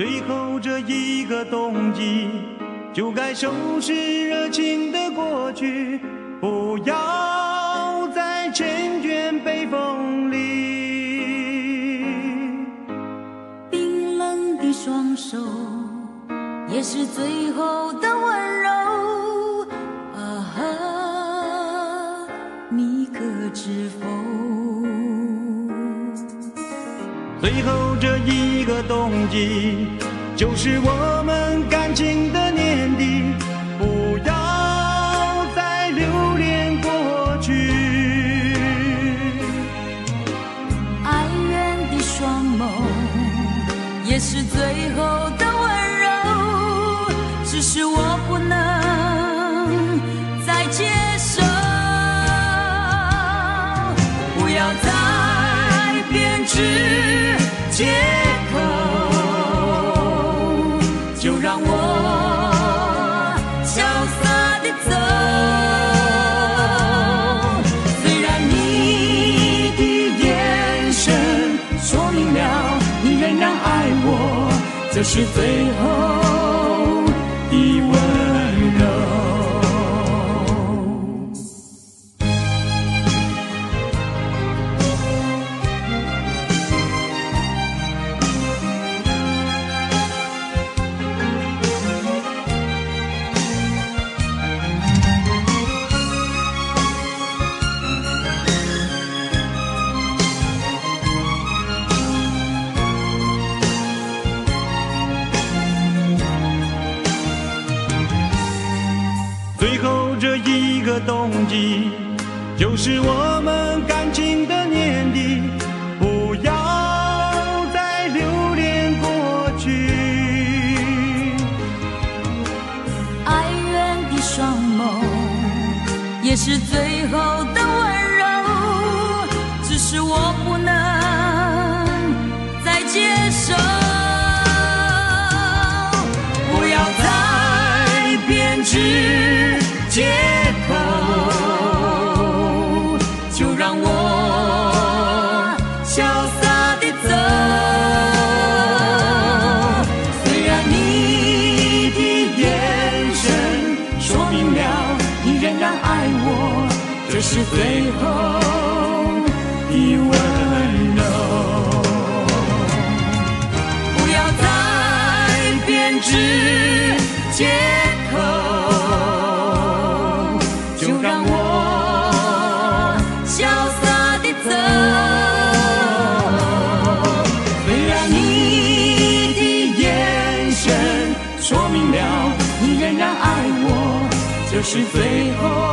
最后这一个冬季，就该收拾热情的过去，不要再缱绻北风里。 冰冷的双手，也是最后的温柔。啊，你可知否？ 最后这一个冬季，就是我们感情的年底，不要再留恋过去。 哀怨的双眸，也是最后的温柔，只是我不能再接受。不要再编织借口，就让我潇洒地走。虽然你的眼神说明了你仍然爱我，这是最后的温柔。 最后这一个冬季，就是我们感情的年底，不要再留恋过去。 哀怨的双眸，也是最后的温柔，只是我不能再接受。不要再编织借口，就让我潇洒地走。虽然你的眼神说明了你仍然爱我，这是最后的温柔。不要再编织借口，就让我潇洒地走。虽然你的眼神说明了你仍然爱我，这是最后